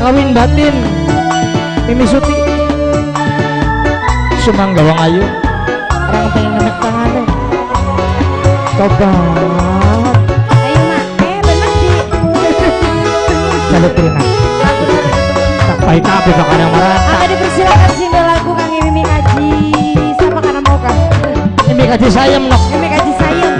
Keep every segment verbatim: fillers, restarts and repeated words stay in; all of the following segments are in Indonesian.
kawin batin Mimi Suti Sumang Gawang Ayu orang pengen ngemek tangannya coba ayo mak eh bener sih jalur Trina tak baik tapi bakal yang marah maka dipersilakan sini lagu Kang Mimi Kaji siapa karena mau kah Mimi Kaji sayem nok Mimi Kaji sayang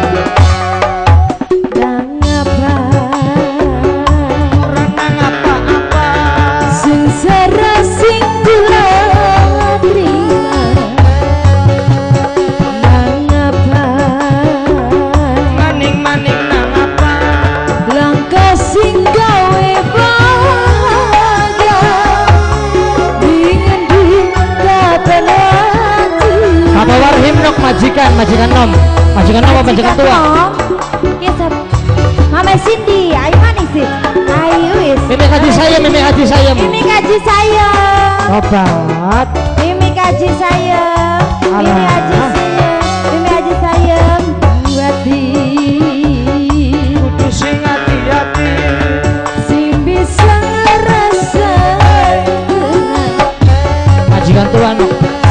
majikan, majikan nom, majikan nom apa majikan tua? Kisah Mama Cindy, ayo manis sih, ayo wis. Mimi Kaji sayem, Mimi Kaji sayem. Mimi Kaji sayem. Obat. Mimi Kaji sayem. Mimi Kaji sayem. Mimi Kaji sayem. Buat di. Kudu sing hati-hati. Sing bisa ngerasa. Majikan tua nok.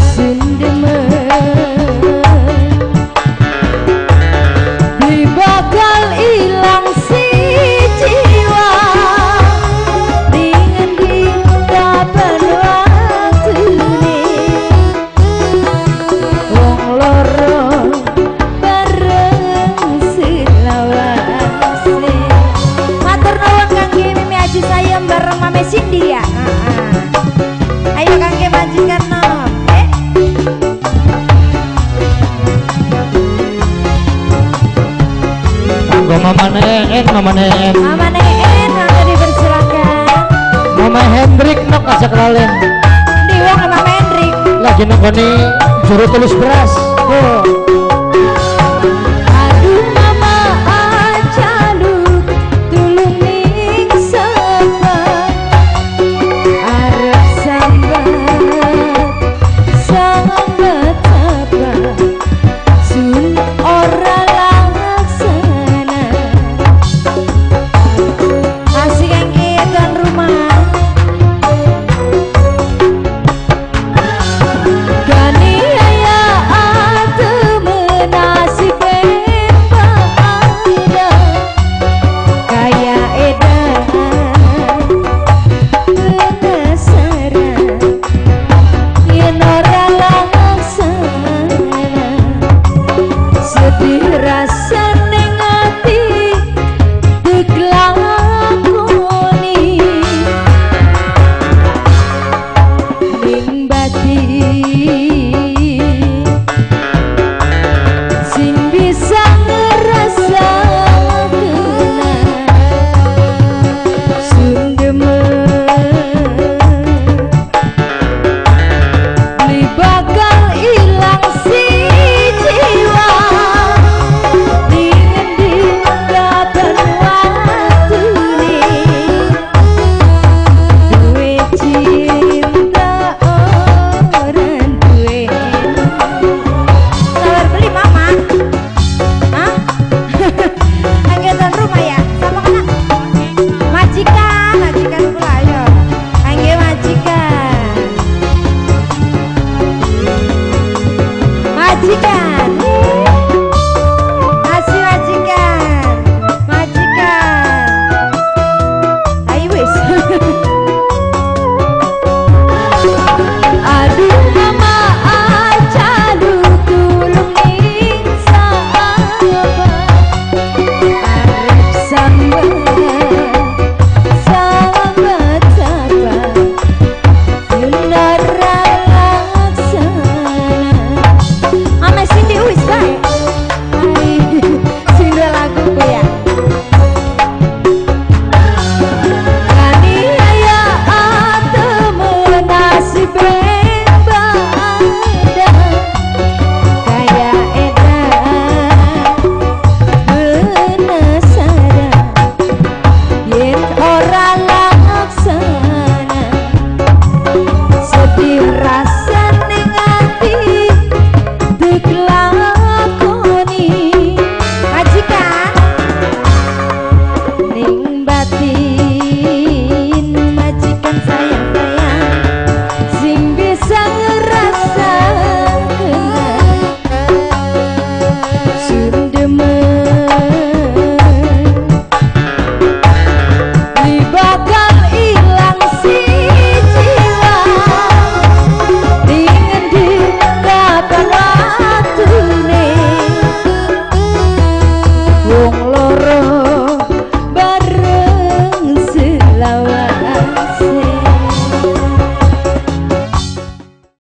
Cindy ya, ah, ah. Ayo Kangge majikan nom, eh. Kanggo Mama Neen, Mama Neen. Mama Neen, Kangge dipersilakan. Mama Hendrik nok ajak lalen. Di wong Mama Hendrik. Lagi nonggoni juru tulis beras. Oh.